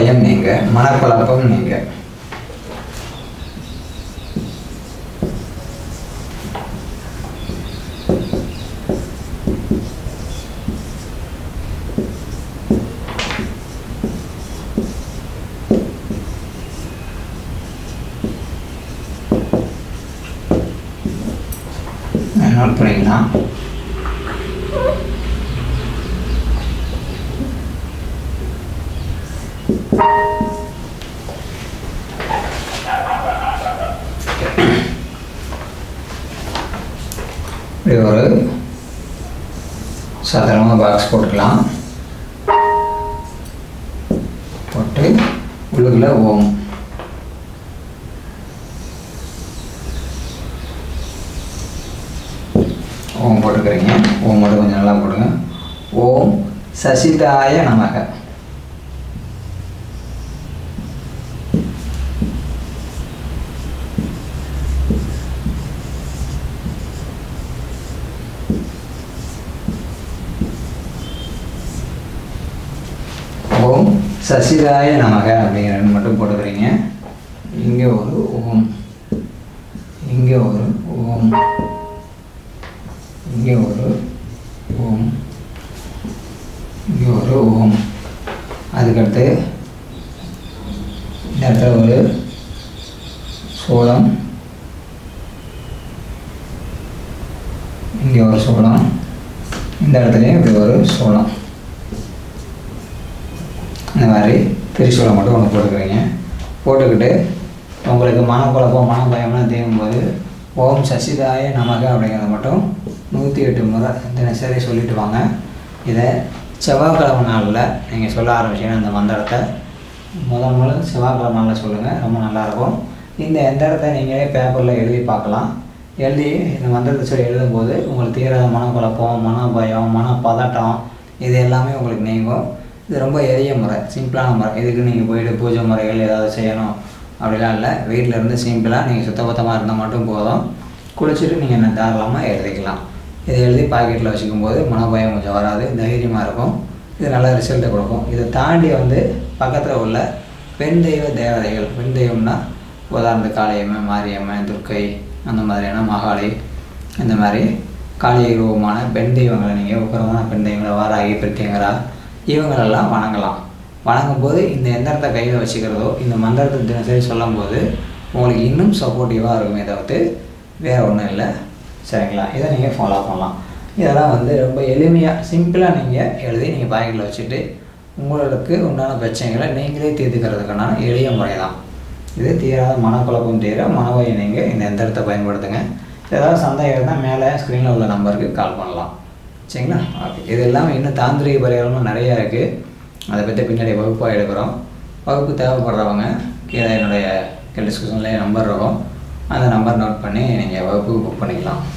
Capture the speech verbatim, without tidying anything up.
மனபயம் நீங்க, மனக்குழப்பம் நீங்க. நோட் பண்ணிக்கலாம். இப்படி ஒரு சாதாரணமாக பாக்ஸ் போட்டுக்கலாம். போட்டு உள்ளுக்குள்ள ஓம் ஓம் போட்டுக்கிறீங்க. ஓம் மட்டும் கொஞ்சம் நல்லா போடுங்க. ஓம் சசிதாய நமக. ஓம் சசிதாய நமக அப்படிங்கிறது மட்டும் போட்டுக்கிறீங்க. இங்கே ஒரு ஓம், இங்கே ஒரு ஓம், இங்கே ஒரு ஓம், இங்கே ஒரு ஓம். அதுக்கடுத்து இந்த இடத்துல ஒரு சோளம், இங்கே ஒரு சோளம், இந்த இடத்துலையும் இப்படி ஒரு சோளம். இந்த மாதிரி திரிசூலம் மட்டும் ஒன்று போட்டுக்கிறீங்க. போட்டுக்கிட்டு உங்களுக்கு மனக்குழப்பம் மனபயம்லாம் தீரும்போது ஓம் சசிதாய நமக அப்படிங்கிறத மட்டும் நூற்றி எட்டு முறை தினசரி சொல்லிட்டு வாங்க. இதை செவ்வாய்க்கிழமை நாளில் நீங்கள் சொல்ல ஆரம்பிச்சிங்கன்னா இந்த மந்திரத்தை முதல் முதல் செவ்வாய்க்கிழமை நாளில் சொல்லுங்கள், ரொம்ப நல்லாயிருக்கும். இந்த எந்திரத்தை நீங்களே பேப்பரில் எழுதி பார்க்கலாம். எழுதி இந்த மந்திரத்தை சொல்லி எழுதும்போது உங்களுக்கு தீராத மனக்குழப்பம் மனபயம் மனப்பதட்டம் இது எல்லாமே உங்களுக்கு நீங்கும். இது ரொம்ப எளிய முறை, சிம்பிளான முறை. இதுக்கு நீங்கள் போய்ட்டு பூஜை முறைகள் ஏதாவது செய்யணும் அப்படிலாம் இல்லை. வீட்டில் இருந்து சிம்பிளாக நீங்கள் சுத்தபத்தமாக இருந்தால் மட்டும் போதும். குளிச்சுட்டு நீங்கள் என்ன தாராளமாக எழுதிக்கலாம். இதை எழுதி பாக்கெட்டில் வச்சுக்கும் போது மனபயம் கொஞ்சம் வராது, தைரியமாக இருக்கும். இது நல்ல ரிசல்ட்டை கொடுக்கும். இதை தாண்டி வந்து பக்கத்தில் உள்ள பெண் தெய்வ தேவதைகள், பெண் தெய்வம்னா உதாரணத்துக்கு காளியம்மன், மாரியம்மன், துர்க்கை, அந்த மாதிரியான மகாளி, இந்த மாதிரி காளிய ரூபமான பெண் தெய்வங்களை நீங்கள் உக்கரமான பெண் தெய்வங்களை வாராகி பிரத்யங்கரா இவங்களெல்லாம் வணங்கலாம். வணங்கும்போது இந்த எந்திரத்தை கையில் வச்சுக்கிறதோ இந்த மந்திரத்தை தினசரி சொல்லும் போது உங்களுக்கு இன்னும் சப்போர்ட்டிவாக இருக்குமே தவிர்த்து வேறு ஒன்றும் இல்லை. சரிங்களா? இதை நீங்கள் ஃபாலோ பண்ணலாம். இதெல்லாம் வந்து ரொம்ப எளிமையாக சிம்பிளாக நீங்கள் எழுதி நீங்கள் பாக்கெட்டில் வச்சுட்டு உங்களுக்கு உண்டான பிரச்சனைகளை நீங்களே தீர்த்துக்கிறதுக்கான எளிய முறை தான் இது. தீராத மனக்குழப்பம் தீர மனபயம் நீங்கள் இந்த எந்திரத்தை பயன்படுத்துங்க. ஏதாவது சந்தேகம் இருந்தால் மேலே ஸ்க்ரீனில் உள்ள நம்பருக்கு கால் பண்ணலாம். சரிங்களா? ஓகே. இது எல்லாமே இன்னும் தாந்திரிக பரிகாரமும் நிறையா இருக்குது. அதை பற்றி பின்னாடி வகுப்பாக எடுக்கிறோம். வகுப்பு தேவைப்படுறவங்க கீழே என்னுடைய டிஸ்கிரிப்ஷன்லேயே நம்பர் இருக்கும். அந்த நம்பர் நோட் பண்ணி நீங்கள் வகுப்பு புக் பண்ணிக்கலாம்.